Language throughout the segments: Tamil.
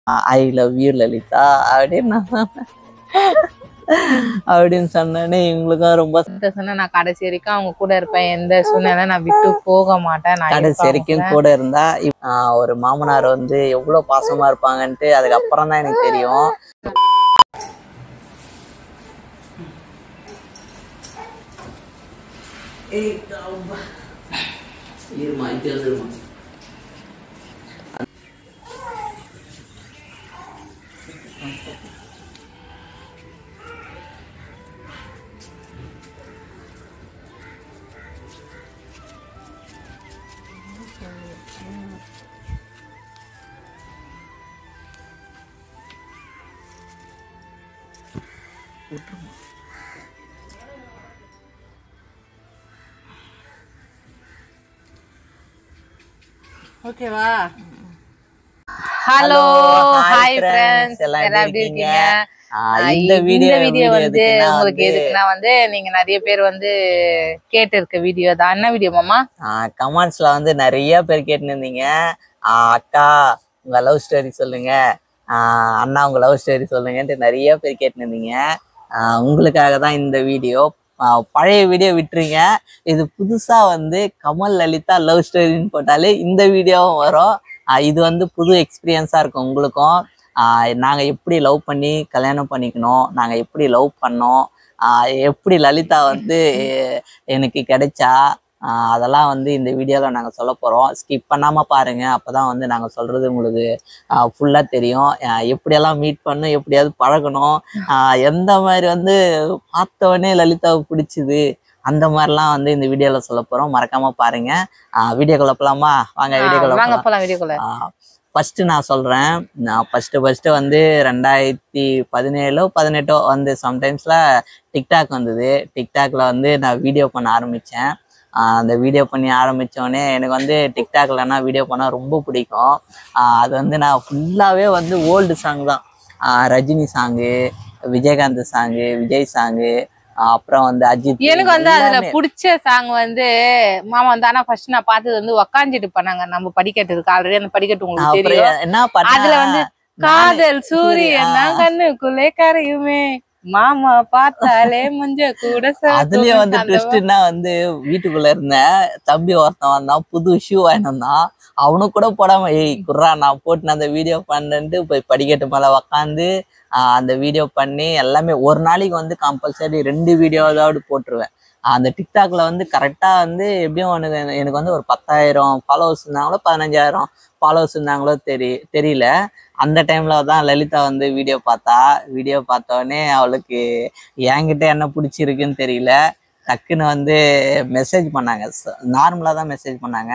ஐ லவ் யூ லலிதா அப்படின்னு அப்படின்னு சொன்னோன்னே இவங்களுக்கும் ரொம்ப சொன்னா நான் கடைசி வரைக்கும் அவங்க கூட இருப்பேன், எந்த சூழ்நிலை நான் விட்டு போக மாட்டேன், கடைசி வரைக்கும் கூட இருந்தா. ஒரு மாமனார் வந்து எவ்வளவு பாசமா இருப்பாங்கன்ட்டு அதுக்கப்புறம் தான் எனக்கு தெரியும். ஓகேவா? ஹலோ ஹாய் ஃப்ரெண்ட்ஸ், எல்லாம் எப்படி இருக்கீங்க? இந்த வீடியோ வந்து உங்களுக்கு எதுக்குன்னா வந்து நீங்க நிறைய பேர் வந்து கேட்டு இருக்க வீடியோ தான். என்ன வீடியோ மாமா? கமெண்ட்ஸ்ல வந்து நிறைய பேர் கேட்டு இருந்தீங்க, அக்கா உங்க லவ் ஸ்டோரி சொல்லுங்க, அண்ணா உங்க லவ் ஸ்டோரி சொல்லுங்கன்ட்டு நிறைய பேர் கேட்டு இருந்தீங்க. உங்களுக்காக தான் இந்த வீடியோ. பழைய வீடியோ விட்டுருங்க, இது புதுசா வந்து கமல் லலிதா லவ் ஸ்டோரின்னு போட்டாலே இந்த வீடியோவும் வரும். இது வந்து புது எக்ஸ்பீரியன்ஸா இருக்கும் உங்களுக்கும். நாங்க எப்படி லவ் பண்ணி கல்யாணம் பண்ணிக்கணும், நாங்க எப்படி லவ் பண்ணோம், எப்படி லலிதா வந்து எனக்கு கிடைச்சா, அதெல்லாம் வந்து இந்த வீடியோவில் நாங்கள் சொல்ல போகிறோம். ஸ்கிப் பண்ணாமல் பாருங்கள், அப்போ தான் வந்து நாங்கள் சொல்கிறது உங்களுக்கு ஃபுல்லாக தெரியும். எப்படியெல்லாம் மீட் பண்ணணும், எப்படியாவது பழகணும், எந்த மாதிரி வந்து பார்த்தவொடனே லலிதாவை பிடிச்சிது, அந்த மாதிரிலாம் வந்து இந்த வீடியோவில் சொல்ல போகிறோம். மறக்காமல் பாருங்கள். வீடியோக்குள்ள போகலாமா? வாங்க வீடியோக்குள்ள. ஃபஸ்ட்டு நான் சொல்கிறேன். நான் ஃபஸ்ட்டு வந்து 2017-18 வந்து சம்டைம்ஸில் டிக்டாக் வந்தது. டிக்டாக்ல வந்து நான் வீடியோ பண்ண ஆரம்பித்தேன். அந்த வீடியோ பண்ணி ஆரம்பித்தோடனே எனக்கு வந்து டிக்டாக்லன்னா வீடியோ பண்ண ரொம்ப பிடிக்கும். அது வந்து நான் ஃபுல்லாகவே வந்து ஓல்டு சாங் தான். Rajini song, Vijayakanth song, Vijay song, அப்புறம் வந்து அஜித். எனக்கு வந்து அதுல பிடிச்ச சாங் வந்து மாமா வந்து, ஆனா ஃபர்ஸ்ட் நான் பார்த்தது வந்து உக்காந்துட்டு பண்ணாங்க நம்ம படிக்கட்டுக்கு. ஆல்ரெடி அந்த படிக்கட்டு உங்களுக்கு தெரியும். என்ன அதுல வந்து காதல் சூரியன் கண்ணுக்குள்ளே கரையுமே மாமா பார்த்தாலே மஞ்ச கூட. அதுலயே வந்து ட்விஸ்ட்னா வந்து வீட்டுக்குள்ள இருந்த தம்பி ஒருத்தன் வந்தான், புது ஷூ வாங்கிட்டு வந்தான். அவனுக்கு கூட போடாம ஏய் குர்ரா நான் போட்டு அந்த வீடியோ பண்ணிட்டு போய் படிக்கட்டு மேல உக்காந்து அந்த வீடியோ பண்ணி எல்லாமே ஒரு நாளைக்கு வந்து கம்பல்சரி 2 வீடியோவாவது போட்டுருவேன். அந்த டிக்டாக்ல வந்து கரெக்டா வந்து எப்படியும் எனக்கு வந்து ஒரு 10,000 ஃபாலோவர்ஸ் இருந்தாங்களோ 15,000 ஃபாலோவர்ஸ் இருந்தாங்களோ தெரியல. அந்த டைம்ல தான் லலிதா வந்து வீடியோ பார்த்தோடனே அவளுக்கு என்கிட்ட என்ன பிடிச்சிருக்குன்னு தெரியல, டக்குன்னு வந்து மெசேஜ் பண்ணாங்க. நார்மலா தான் மெசேஜ் பண்ணாங்க,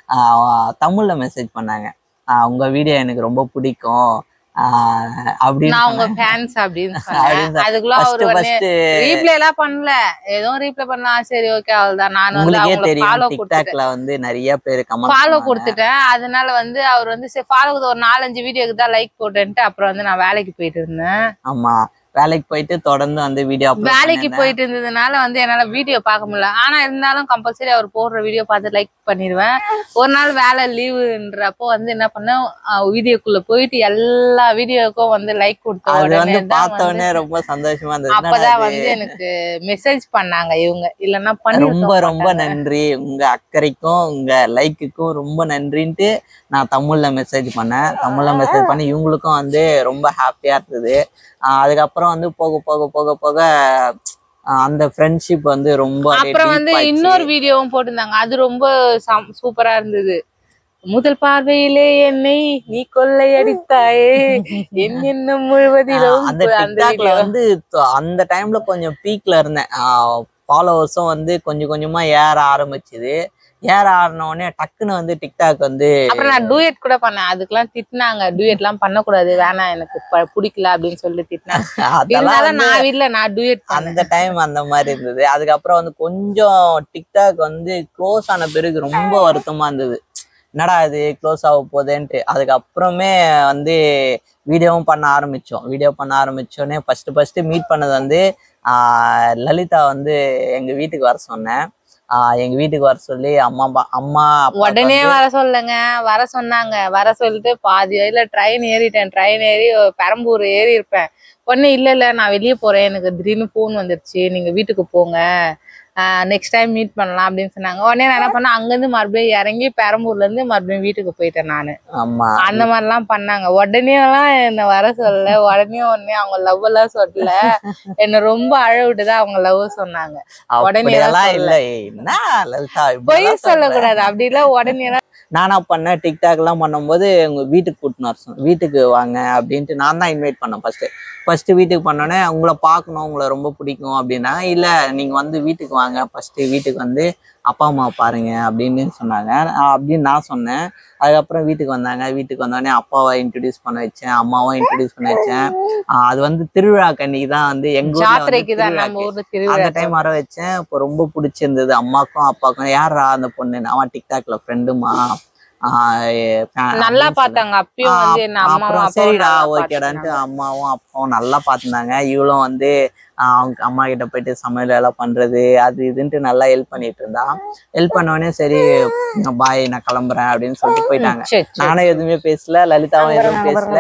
தமிழ்ல மெசேஜ் பண்ணாங்க. உங்க வீடியோ எனக்கு ரொம்ப பிடிக்கும் அப்படின்னு. உங்க ஃபேன்ஸ் அப்படின்னு சொன்னேன். அதுக்குள்ள அவரு வந்து ரீப்ளே எல்லாம் பண்ணல, ஏதோ ரீப்ளே பண்ணலாம். சரி ஓகே அவ்வளவுதான். நான் வந்து அவங்களுக்கு ஃபாலோ கொடுத்துட்டேன். வந்து நிறைய பேர் ஃபாலோ கொடுத்துட்டேன். அதனால வந்து அவர் வந்து சரி ஃபாலோ ஒரு 4-5 வீடியோக்கு தான் லைக் போட்டேன்ட்டு அப்புறம் வந்து நான் வேலைக்கு போயிட்டு இருந்தேன். ஆமா, வேலைக்கு போயிட்டு தொடர்ந்து வந்து வீடியோ வேலைக்கு போயிட்டு இருந்ததுனால வந்து என்னால வீடியோ பார்க்க முடியல. ஆனா இருந்தாலும் கம்பல்சரி அவர் போடுற வீடியோ பார்த்து லைக் பண்ணிடுவேன். ஒரு நாள் வேலை லீவுன்றப்போ வந்து என்ன பண்ணேன், வீடியோக்குள்ள போயிட்டு எல்லா வீடியோக்கும் வந்து லைக் கொடுத்தோடனே ரொம்ப சந்தோஷமா இருந்தது. அப்பதான் வந்து எனக்கு மெசேஜ் பண்ணாங்க இவங்க, இல்லன்னா ரொம்ப ரொம்ப நன்றி, உங்க அக்கறைக்கும் உங்க லைக்குக்கும் ரொம்ப நன்றின்ட்டு நான் தமிழ்ல மெசேஜ் பண்ணேன். தமிழ்ல மெசேஜ் பண்ணி இவங்களுக்கும் வந்து ரொம்ப ஹாப்பியா இருந்தது. அதுக்கப்புறம் வந்து போக போக போக போக அந்த ஃப்ரெண்ட்ஷிப் வந்து ரொம்ப. அப்புறம் வந்து இன்னொரு வீடியோவும் போட்டிருந்தாங்க, அது ரொம்ப சூப்பரா இருந்தது. முதல் பார்வையிலே என்னை நீ கொள்ளையடித்தாயே என்ன முழுவதிலும். அந்த டிக்டாக்ல வந்து அந்த டைம்ல கொஞ்சம் பீக்ல இருந்தேன். ஃபாலோவர்ஸும் வந்து கொஞ்சம் கொஞ்சமா ஏற ஆரம்பிச்சுது. ஏற ஆடினோடனே டக்குன்னு வந்து டிக்டாக் வந்து அப்புறம் நான் டூயட் கூட பண்ணேன். அதுக்கெல்லாம் திட்டினாங்க, டூயட் எல்லாம் பண்ணக்கூடாது, வேணாம் எனக்கு பிடிக்கல அப்படின்னு சொல்லி திட்டினாங்க. நான் வீட்டுல நான் டூயட் அந்த டைம் அந்த மாதிரி இருந்தது. அதுக்கப்புறம் வந்து கொஞ்சம் டிக்டாக் வந்து க்ளோஸ் ஆன பிறகு ரொம்ப வருத்தமா இருந்தது, என்னடா இது க்ளோஸ் ஆக போதேன்ட்டு. அதுக்கப்புறமே வந்து வீடியோவும் பண்ண ஆரம்பிச்சோம். வீடியோ பண்ண ஆரம்பிச்சோடனே ஃபர்ஸ்ட் மீட் பண்ணது வந்து லலிதா வந்து எங்க வீட்டுக்கு வர சொன்னேன். எங்க வீட்டுக்கு வர சொல்லி அம்மா உடனே வர சொல்லுங்க, வர சொன்னாங்க. வர சொல்லிட்டு பாதி வழியில ட்ரெயின் ஏறிட்டேன். ட்ரெயின் ஏறி பெரம்பூர் ஏறி இருப்பேன். உடனே இல்ல நான் வெளியே போறேன், எனக்கு திடீர்னு போன் வந்துருச்சு, நீங்க வீட்டுக்கு போங்க, நெக்ஸ்ட் டைம் மீட் பண்ணலாம் அப்படின்னு சொன்னாங்க. உடனே நான் என்ன பண்ணேன், அங்கிருந்து மறுபடியும் இறங்கி பெரம்பூர்ல இருந்து மறுபடியும் வீட்டுக்கு போயிட்டேன் நானு. அந்த மாதிரிலாம் பண்ணாங்க. உடனே எல்லாம் என்ன வர சொல்லல, உடனே அவங்க லவ் எல்லாம் சொல்லல, என்ன ரொம்ப அழ விட்டுதான் அவங்க லவ் சொன்னாங்க. உடனே பொய் சொல்லக்கூடாது அப்படிலாம். உடனே நானா பண்ணேன். டிக்டாக் எல்லாம் பண்ணும்போது உங்க வீட்டுக்கு கூட்டினு வர சொன்னேன், வீட்டுக்கு வாங்க அப்படின்ட்டு நான் தான் இன்வைட் பண்ணேன். ஃபர்ஸ்ட் வீட்டுக்கு பண்ணோன்னே உங்களை பார்க்கணும், உங்களை ரொம்ப பிடிக்கும் அப்படின்னா, இல்லை நீங்கள் வந்து வீட்டுக்கு வாங்க, ஃபர்ஸ்ட் வீட்டுக்கு வந்து அப்பா அம்மா பாருங்க அப்படின்னு சொன்னாங்க. அப்படின்னு நான் சொன்னேன். அதுக்கப்புறம் வீட்டுக்கு வந்தாங்க. வீட்டுக்கு வந்தோடனே அப்பாவை இன்ட்ரடியூஸ் பண்ண வச்சேன், அம்மாவும் இன்ட்ரடியூஸ் பண்ண வச்சேன். அது வந்து திருவிழா கன்னிக்கு தான் வந்து எங்க அந்த டைம் வர வச்சேன். இப்போ ரொம்ப பிடிச்சிருந்தது அம்மாக்கும் அப்பாவுக்கும். யாரா அந்த பொண்ணு? அவன் டிக்டாக்ல ஃப்ரெண்டுமா, நல்லா பார்த்தாங்க. அப்பயும் வந்து என்ன அம்மாவும் சரிடா ஓகேடான்ட்டு அம்மாவும் அப்பாவும் நல்லா பார்த்துருந்தாங்க. இவளும் வந்து அவங்க அம்மா கிட்ட போயிட்டு சமையல் வேலை பண்றது அது இதுன்ட்டு நல்லா ஹெல்ப் பண்ணிட்டு இருந்தா. ஹெல்ப் பண்ணோடனே சரி பாய் நான் கிளம்புறேன் அப்படின்னு சொல்லிட்டு போயிட்டாங்க. நானும் எதுவுமே பேசல, லலிதாவும் எதுவும் பேசல.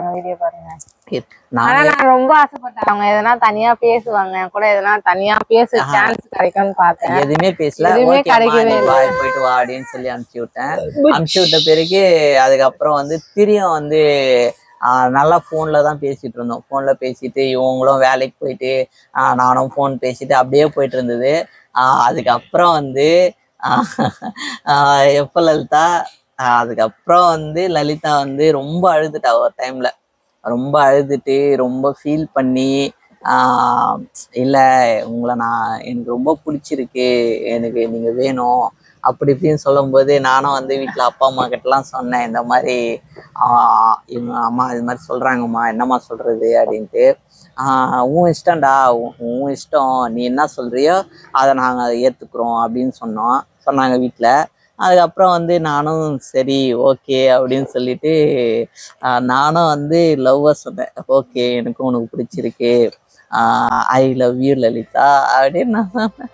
நான் ரொம்ப ஆசைப்பட்டேன் அவங்க எதனா தனியா பேசுவாங்க கூட, எதனா தனியா பேச சான்ஸ் கிடைக்கும்னு பார்த்தேன். எதுவுமே பேசல. போயிட்டு வா அப்படின்னு சொல்லி அனுப்பிச்சு விட்டேன். அனுப்பிச்சு விட்ட பிறகு அதுக்கப்புறம் வந்து திரியும் வந்து நல்லா போன்ல தான் பேசிட்டு இருந்தோம். போன்ல பேசிட்டு இவங்களும் வேலைக்கு போயிட்டு நானும் போன் பேசிட்டு அப்படியே போயிட்டு இருந்தது. அதுக்கப்புறம் வந்து எப்ப லலிதா அதுக்கப்புறம் வந்து லலிதா வந்து ரொம்ப அழுதுட்டா. ஒரு டைம்ல ரொம்ப அழுதுட்டு ரொம்ப ஃபீல் பண்ணி இல்லை உங்களை எனக்கு ரொம்ப பிடிச்சிருக்கு, எனக்கு நீங்க வேணும் அப்படி இப்படின்னு சொல்லும்போது நானும் வந்து வீட்டில் அப்பா அம்மா கிட்டலாம் சொன்னேன், இந்த மாதிரி இவங்க அம்மா இது மாதிரி சொல்றாங்கம்மா, என்னம்மா சொல்றது அப்படின்ட்டு. உன் இஷ்டம்டா, உன் இஷ்டம், நீ என்ன சொல்றியோ அதை நாங்கள் ஏற்றுக்குறோம் அப்படின்னு சொன்னாங்க வீட்டில். அதுக்கப்புறம் வந்து நானும் சரி ஓகே அப்படின்னு சொல்லிட்டு நானும் வந்து லவ்வை சொன்னேன். ஓகே எனக்கும் உனக்கு பிடிச்சிருக்கு, ஐ லவ் யூ லலிதா அப்படின்னு நான் சொன்னேன்.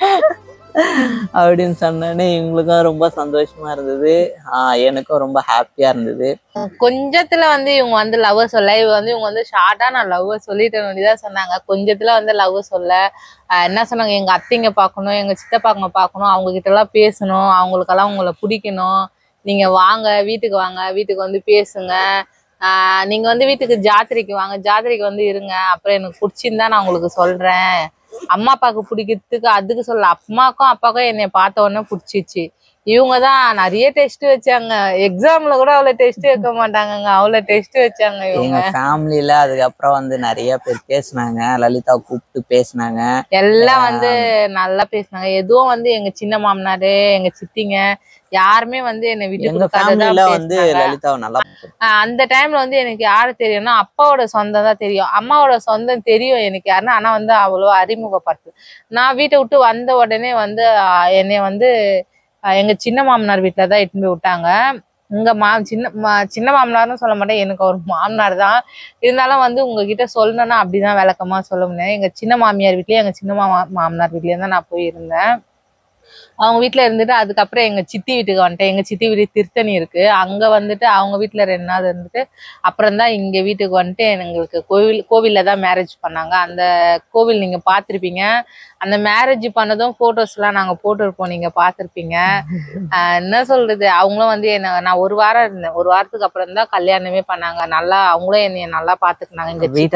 அப்படின்னு சொன்னோன்னே இவங்களுக்கும் ரொம்ப சந்தோஷமா இருந்தது, எனக்கும் ரொம்ப ஹாப்பியா இருந்தது. கொஞ்சத்துல வந்து இவங்க வந்து லவ் சொல்ல, இவங்க வந்து ஷார்ட்டா நான் லவ் சொல்லிட்டேன் வேண்டியதான் சொன்னாங்க. கொஞ்சத்துல வந்து லவ் சொல்ல என்ன சொன்னாங்க, எங்க அத்தைங்க பார்க்கணும், எங்க சித்தப்பாங்க பார்க்கணும், அவங்க கிட்ட எல்லாம் பேசணும், அவங்களுக்கெல்லாம் உங்களை பிடிக்கணும், நீங்க வாங்க வீட்டுக்கு வாங்க, வீட்டுக்கு வந்து பேசுங்க, நீங்க வந்து வீட்டுக்கு ஜாத்திரைக்கு வாங்க, ஜாத்திரைக்கு வந்து இருங்க, அப்புறம் எனக்கு பிடிச்சிருந்தா நான் உங்களுக்கு சொல்றேன், அம்மா அப்பாவுக்கு பிடிக்கிறதுக்கு அதுக்கு சொல்ல, அம்மாக்கும் அப்பாவுக்கும் என்னை பார்த்த உடனே பிடிச்சிச்சு. இவங்கதான் நிறைய டெஸ்ட் வச்சாங்க, எக்ஸாம்ல கூட அவ்வளவு டெஸ்ட் வைக்க மாட்டாங்க, அவ்வளவு டெஸ்ட் வச்சாங்க எங்க ஃபேமிலில. அதுக்கப்புறம் வந்து நிறைய பேர் பேசினாங்க, லலிதா கூப்பிட்டு பேசினாங்க, எல்லாம் வந்து நல்லா பேசினாங்க. எதுவும் வந்து எங்க சின்ன மாமனாரு எங்க சித்திங்க யாருமே வந்து என்னை விட்டு வந்து லலிதாவை நல்லா. அந்த டைம்ல வந்து எனக்கு யாரு தெரியும்னா அப்பாவோட சொந்தம் தான் தெரியும், அம்மாவோட சொந்தம் தெரியும் எனக்கு யாருன்னா, ஆனா வந்து அவ்வளவு அறிமுகப்படுத்து. நான் வீட்டை விட்டு வந்த உடனே வந்து என்னை வந்து எங்க சின்ன மாமனார் வீட்டுலதான் இட்டுன்னு போய் விட்டாங்க. இங்க சின்ன மாமனார்னு சொல்ல மாட்டேன், எனக்கு ஒரு மாமனார் தான். இருந்தாலும் வந்து உங்ககிட்ட சொல்லணும்னா அப்படிதான் விளக்கமா சொல்ல முடியாது. எங்க சின்ன மாமியார் வீட்லயே எங்க சின்ன மாமனார் வீட்லயே தான் நான் போய் இருந்தேன். அவங்க வீட்டுல இருந்துட்டு அதுக்கப்புறம் எங்க சித்தி வீட்டுக்கு வந்துட்டேன். எங்க சித்தி வீடு திருத்தணி இருக்கு, அங்க வந்துட்டு அவங்க வீட்டுல 2 நாள் இருந்துட்டு அப்புறம் தான் இங்க வீட்டுக்கு வந்துட்டு எங்களுக்கு கோவில்ல தான் மேரேஜ் பண்ணாங்க. அந்த கோவில் நீங்க பாத்திருப்பீங்க, அந்த மேரேஜ் பண்ணதும் போட்டோஸ் எல்லாம் நாங்க போட்டிருப்போம், நீங்க பாத்திருப்பீங்க. என்ன சொல்றது, அவங்களும் வந்து என்ன நான் 1 வாரம் இருந்தேன், 1 வாரத்துக்கு அப்புறம் தான் கல்யாணமே பண்ணாங்க. நல்லா அவங்களும் என்னைய நல்லா பாத்துக்கினாங்க.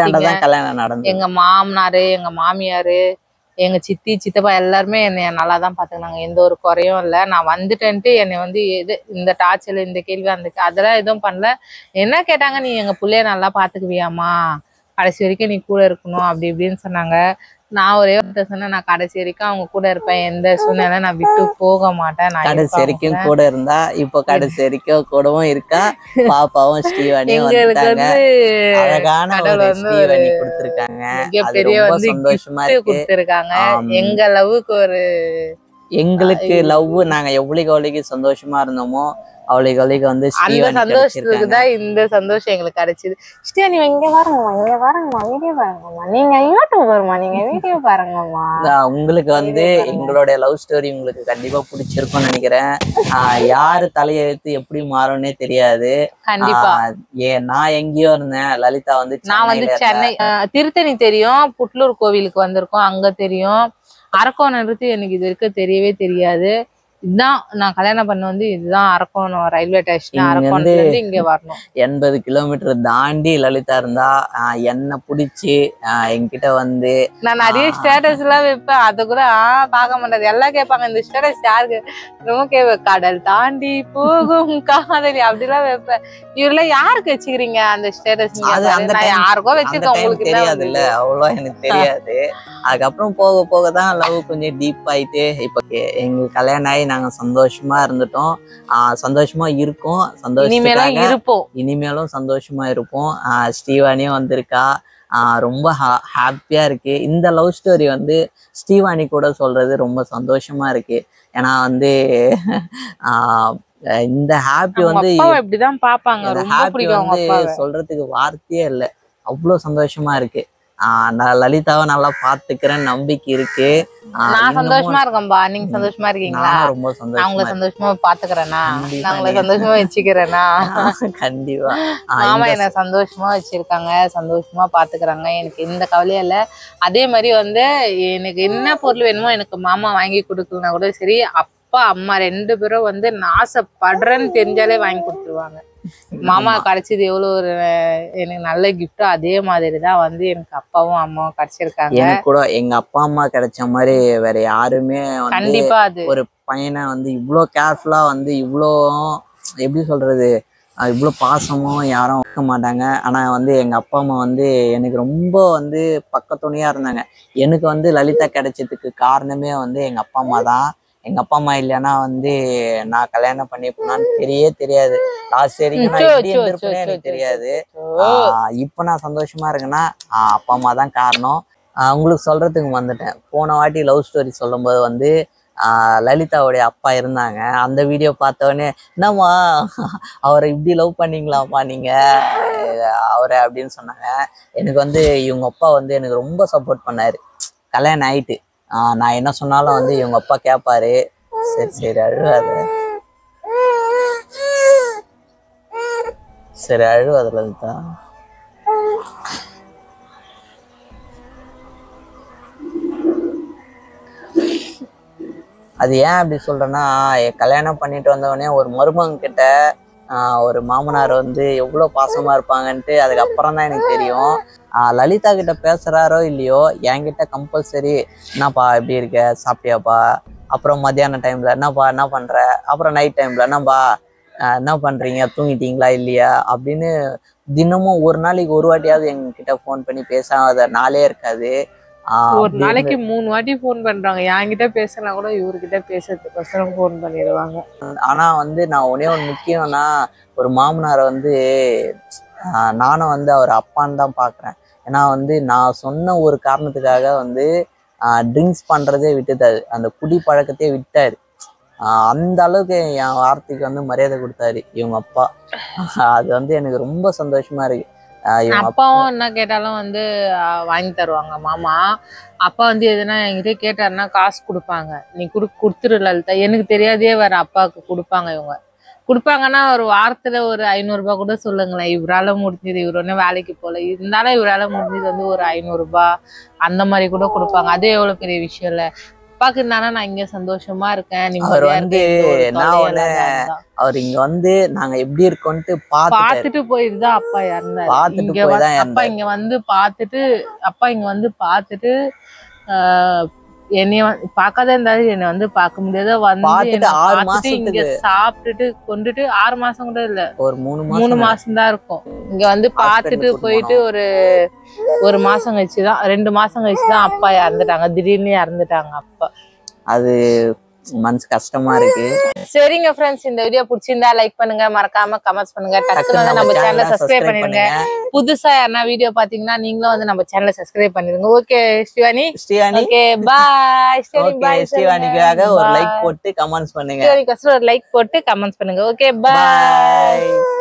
எங்க மாமனாரு எங்க மாமியாரு எங்க சித்தி சித்தப்பா எல்லாருமே என்னைய நல்லா தான் பாத்துக்கினாங்க, எந்த ஒரு குறையும் இல்லை. நான் வந்துட்டேன்ட்டு என்னை வந்து இந்த டார்ச்சர் இந்த கேள்வி அதெல்லாம் எதுவும் பண்ணல. என்ன கேட்டாங்க, நீ எங்க பிள்ளைய நல்லா பாத்துக்குவியாமா, கடைசி வரைக்கும் நீ கூட இருக்கணும் அப்படி இப்படின்னு சொன்னாங்க. நான் ஒரே வார்த்தை சொன்னேன், நான் கடைசி வரைக்கும் அவங்க கூட இருப்பேன், எந்த சூழ்நிலை நான் விட்டு போக மாட்டேன். நான் கடைசி வரைக்கும் கூட இருந்தா இப்போ கடைசி வரைக்கும் கூடவும் இருக்கா. பாப்பாவும் ஸ்ரீவாணியும் அழகான ஒரு ஸ்ரீவாணி கொடுத்திருக்காங்க, பெரிய வந்து சந்தோஷமா கொடுத்திருக்காங்க. எங்க லவ்வுக்கு ஒரு எங்களுக்கு லவ் நாங்க எவ்வளவுக்கு சந்தோஷமா இருந்தோமோ அவளுக்கு வந்து அந்த ஸ்ரீவாணி சந்தோஷத்துக்கு கிடைச்சிருக்காங்க. தான் இந்த சந்தோஷம் எங்களுக்கு கிடைச்சது. ஸ்ரீ நீ இங்க பாருங்கம்மா வீடியோ பாருங்கம்மா, நீங்க யூடியூபர்மா, நீங்க வீடியோ பாருங்கம்மா. உங்களுக்கு வந்து எங்களுடைய லவ் ஸ்டோரி உங்களுக்கு கண்டிப்பா பிடிச்சிருக்கும்னு நினைக்கிறேன். யாரு தலையெழுத்து எப்படி மாறும்னே தெரியாது. கண்டிப்பா. நான் எங்கேயோ இருந்தேன், லலிதா வந்து நான் வந்து சென்னை, திருத்தணி தெரியும், புட்லூர் கோவிலுக்கு வந்திருக்கோம், அங்க தெரியும். அரக்கோணம் நிறுத்தி எனக்கு இது வரைக்கும் தெரியவே தெரியாது. இதுதான் நான் கல்யாணம் பண்ண வந்து இதுதான் அரக்கோணம் ரயில்வே ஸ்டேஷன். அரக்கோணத்துல இருந்து இங்க வரணும் 80 கிலோமீட்டர் தாண்டி லலிதா இருந்தா என்ன பிடிச்சி என்கிட்ட வந்து நான் நிறைய ஸ்டேட்டஸ் எல்லாம் வைப்பேன். அத கூட பார்க்க மாட்டேது. எல்லாம் கேட்பாங்க இந்த ஸ்டேட்டஸ் யாருக்கு, ரொம்ப கேட்பேன். கடல் தாண்டி போகும் காதலி அப்படிலாம் வைப்பேன். இவரெல்லாம் யாருக்கு வச்சுக்கிறீங்க அந்த ஸ்டேட்டஸ்? யாருக்கோ வச்சிருக்கேன், உங்களுக்கு தெரியாது இல்ல, அவ்வளோ எனக்கு தெரியாது. அதுக்கப்புறம் போக போக தான் லவ் கொஞ்சம் டீப் ஆயிட்டு இப்ப எங்களுக்கு கல்யாணம் ஆகி நாங்க சந்தோஷமா இருந்துட்டோம். சந்தோஷமா இருக்கோம், இனிமேலும் சந்தோஷமா இருப்போம். ஸ்ரீவாணியும் வந்திருக்கா, ரொம்ப ஹாப்பியா இருக்கு. இந்த லவ் ஸ்டோரி வந்து ஸ்ரீவாணி கூட சொல்றது ரொம்ப சந்தோஷமா இருக்கு. ஏன்னா வந்து இந்த ஹாப்பி வந்து இப்படிதான் பாப்பாங்க. ஹாப்பி வந்து சொல்றதுக்கு வார்த்தையே இல்லை, அவ்வளவு சந்தோஷமா இருக்கு. நான் லலிதாவை நல்லா பாத்துக்கிறேன், நம்பிக்கை இருக்கு. நான் சந்தோஷமா இருக்கேன்பா, நீங்க சந்தோஷமா இருக்கீங்களா? ரொம்ப சந்தோஷமா, அவங்கள சந்தோஷமா பாத்துக்கிறேன்னா, நாங்கள சந்தோஷமா வச்சுக்கிறேன்னா கண்டிப்பா. மாமா என்ன சந்தோஷமா வச்சிருக்காங்க, சந்தோஷமா பாத்துக்கிறாங்க, எனக்கு எந்த கவலையும் இல்ல. அதே மாதிரி வந்து எனக்கு என்ன பொருள் வேணுமோ எனக்கு மாமா வாங்கி கொடுக்கலனா கூட சரி, அப்பா அம்மா 2 பேரும் வந்து நான் ஆசைப்படுறேன்னு தெரிஞ்சாலே வாங்கி கொடுத்துருவாங்க. மாமா கிடைச்சது எவ்வளவு ஒரு எனக்கு நல்ல கிஃப்டோ அதே மாதிரிதான் வந்து எனக்கு அப்பாவும் அம்மாவும் கிடைச்சிருக்காங்க. எனக்கு கூட எங்க அப்பா அம்மா கிடைச்ச மாதிரி வேற யாருமே கண்டிப்பா அது ஒரு பையனை வந்து இவ்வளவு கேர்ஃபுல்லா வந்து இவ்வளோ எப்படி சொல்றது, இவ்வளோ பாசமும் யாரும் வைக்க மாட்டாங்க. ஆனா வந்து எங்க அப்பா அம்மா வந்து எனக்கு ரொம்ப வந்து பக்கத்துணையா இருந்தாங்க. எனக்கு வந்து லலிதா கிடைச்சதுக்கு காரணமே வந்து எங்க அப்பா அம்மா தான். எங்க அப்பா அம்மா இல்லைன்னா வந்து நான் கல்யாணம் பண்ணிப்பேனான்னு தெரியாது. லாஸ்ட் வரைக்கும் நான் எப்படி இருந்திருப்பேனே எனக்கு தெரியாது. இப்ப நான் சந்தோஷமா இருக்கேன்னா அப்பா அம்மா தான் காரணம். உங்களுக்கு சொல்றதுக்கு வந்துட்டேன். போன வாட்டி லவ் ஸ்டோரி சொல்லும் போது வந்து லலிதாவுடைய அப்பா இருந்தாங்க. அந்த வீடியோ பார்த்தவொடனே என்னம்மா அவரை இப்படி லவ் பண்ணீங்களாம்மா நீங்க அவரை அப்படின்னு சொன்னாங்க. எனக்கு வந்து இவங்க அப்பா வந்து எனக்கு ரொம்ப சப்போர்ட் பண்ணாரு. கல்யாணம் ஆயிட்டு நான் என்ன சொன்னாலும் வந்து இவங்க அப்பா கேட்பாரு. சரி அழுவாது, சரி அழுவாதுல தான். அது ஏன் அப்படி சொல்றேன்னா, கல்யாணம் பண்ணிட்டு வந்தவொடனே ஒரு மருமகன் கிட்ட ஒரு மாமனார் வந்து எவ்வளவு பாசமா இருப்பாங்கன்ட்டு அதுக்கப்புறம் தான் எனக்கு தெரியும். லலிதா கிட்ட பேசுறாரோ இல்லையோ, என்கிட்ட கம்பல்சரி என்னப்பா எப்படி இருக்க, சாப்பிட்டியாப்பா, அப்புறம் மத்தியான டைம்ல என்னப்பா என்ன பண்ற, அப்புறம் நைட் டைம்ல என்னப்பா என்ன பண்றீங்க, தூங்கிட்டீங்களா இல்லையா அப்படின்னு தினமும் ஒரு நாளைக்கு ஒரு வாட்டியாவது எங்ககிட்ட போன் பண்ணி பேசாத நாளே இருக்காது. ஒரு நாளைக்கு 3 வாட்டி போன் பண்றாங்க. என்கிட்ட பேசினா கூட இவர்கிட்ட பேசுறதுக்கோசரம் போன் பண்ணிடுவாங்க. ஆனா வந்து நான் ஒன்னே ஒன்று முக்கியம்னா, ஒரு மாமனாரை வந்து நானும் வந்து அவர் அப்பான்னு தான் பாக்குறேன். ஏன்னா வந்து நான் சொன்ன ஒரு காரணத்துக்காக வந்து ட்ரிங்க்ஸ் பண்றதே விட்டுட்டாரு, அந்த குடி பழக்கத்தையே விட்டாரு. அந்த அளவுக்கு என் வார்த்தைக்கு வந்து மரியாதை கொடுத்தாரு இவங்க அப்பா. அது வந்து எனக்கு ரொம்ப சந்தோஷமா இருக்கு. அப்பாவும் என்ன கேட்டாலும் வந்து வாங்கி தருவாங்க மாமா. அப்பா வந்து எதுனா என்கிட்ட கேட்டாருன்னா காசு கொடுப்பாங்க. நீ கொடுத்துரு லலிதா, எனக்கு தெரியாதே வேற அப்பாவுக்கு கொடுப்பாங்க. இவங்க கொடுப்பாங்கன்னா ஒரு வாரத்துல ஒரு 500 ரூபாய் கூட சொல்லுங்களேன். இவரால முடிஞ்சது, இவர் ஒன்னும் வேலைக்கு போல இருந்தாலும் இவரால முடிஞ்சது வந்து ஒரு 500 ரூபாய் அந்த மாதிரி கூட கொடுப்பாங்க. அது எவ்வளவு பெரிய விஷயம் இல்ல. அப்பாக்கு இருந்தானா நான் இங்க சந்தோஷமா இருக்கேன். அவர் வந்து அவர் இங்க வந்து நாங்க எப்படி இருக்கோம்ட்டு பாத்துட்டு போயிருதான் அப்பா இறந்தாரு. அப்பா இங்க வந்து பாத்துட்டு என்னைய பாக்காத இருந்தாலும் என்னை வந்து பார்க்க முடியாத வந்து இங்க சாப்பிட்டுட்டு கொண்டுட்டு 6 மாசம் கூட இல்ல, ஒரு 3 மாசம் தான் இருக்கும். இங்க வந்து பாத்துட்டு போயிட்டு ஒரு மாசம் கழிச்சுதான் 2 மாசம் கழிச்சுதான் அப்பா இறந்துட்டாங்க. திடீர்னு இறந்துட்டாங்க அப்பா. அது மனசு கஷ்டமா இருக்கு. சரிங்க ஃப்ரெண்ட்ஸ், இந்த வீடியோ பிடிச்சிருந்தா லைக் பண்ணுங்க, மறக்காம கமெண்ட்ஸ் பண்ணுங்க, டக்குனு வந்து நம்ம சேனலை சப்ஸ்கிரைப் பண்ணிருங்க. புதுசா யாரா வீடியோ பாத்தீங்கன்னா நீங்களும் வந்து நம்ம சேனலை சப்ஸ்கிரைப் பண்ணிருங்க. Okay Srivani, okay bye. ஸ்ரீவாணிக்காக ஒரு லைக் போட்டு கமெண்ட்ஸ் பண்ணுங்க. ஒரு லைக் போட்டு கமெண்ட்ஸ் பண்ணுங்க. ஓகே பாய்.